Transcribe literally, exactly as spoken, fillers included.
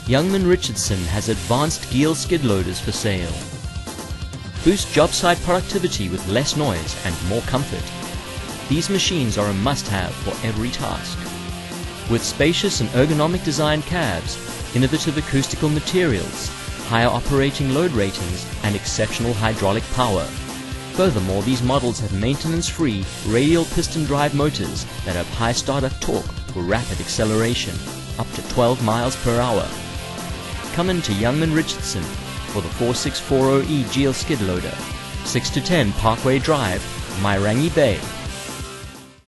Youngman Richardson has advanced Geel skid loaders for sale. Boost job site productivity with less noise and more comfort. These machines are a must-have for every task. With spacious and ergonomic design cabs, innovative acoustical materials, higher operating load ratings, and exceptional hydraulic power. Furthermore, these models have maintenance-free radial piston drive motors that have high startup torque for rapid acceleration, up to twelve miles per hour. Come into Youngman Richardson for the forty-six forty E Geel skid loader, six to ten Parkway Drive, Mairangi Bay.